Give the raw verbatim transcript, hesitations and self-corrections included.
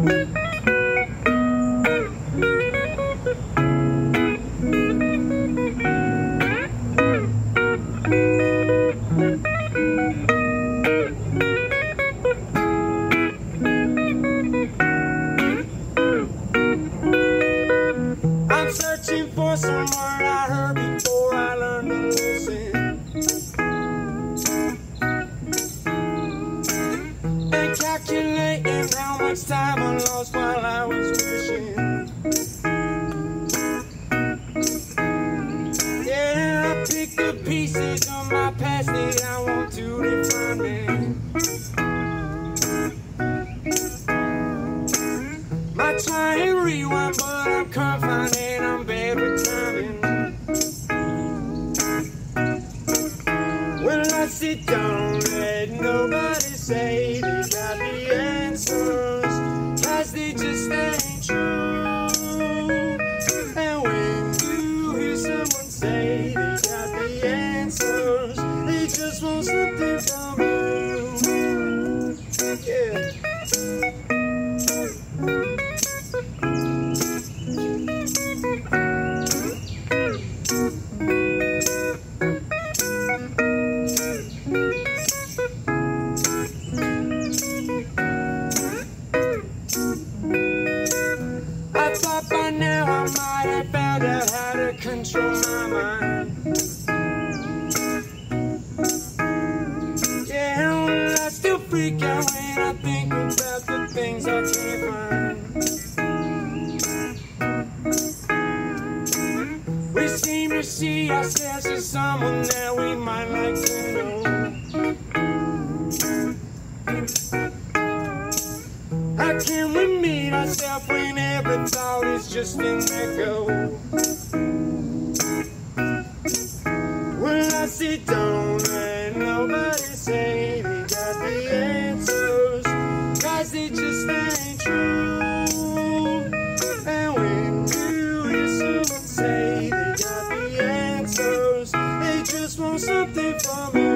I'm searching for some word I heard before I learned to listen, and calculating how much time I lost while I was wishing. Yeah, I picked the pieces of my past that I want to define me. I try and rewind, but I'm confined and I'm bad with timing. When I sit down, let nobody say they got the answers, 'cause they just ain't true. And when you hear someone say they got the answers, they just want something from you. Yeah. I thought by now I might have found out how to control my mind. Yeah, well, I still freak out when I think about the things I can't find. We seem to see ourselves as someone that we might like to know. How can we meet ourselves when every thought is just an echo? When I sit down and nobody say they got the answers, 'cause they just ain't true. And when you hear someone say they got the answers, they just want something from you.